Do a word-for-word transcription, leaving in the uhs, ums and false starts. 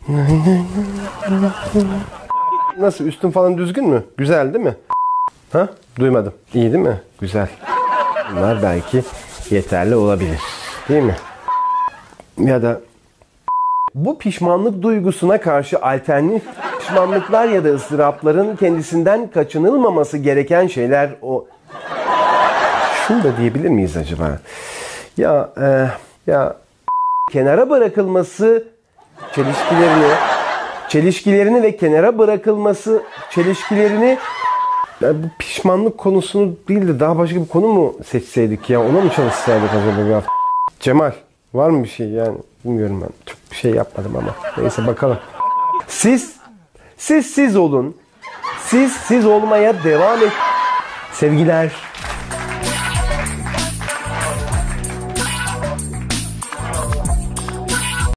Nasıl, üstün falan düzgün mü? Güzel değil mi? Ha? Duymadım. İyi değil mi? Güzel. Bunlar belki yeterli olabilir. Değil mi? Ya da bu pişmanlık duygusuna karşı alternatif pişmanlıklar ya da ıstırapların kendisinden kaçınılmaması gereken şeyler o... Şunu da diyebilir miyiz acaba? Ya e, ya kenara bırakılması çelişkilerini çelişkilerini ve kenara bırakılması çelişkilerini, ya bu pişmanlık konusunu değil de daha başka bir konu mu seçseydik ya? Ona mı çalışsaydık acaba bir hafta? Cemal, var mı bir şey yani? Bilmiyorum ben. Çok bir şey yapmadım ama. Neyse bakalım. Siz, siz siz olun. Siz siz olmaya devam et. Sevgiler.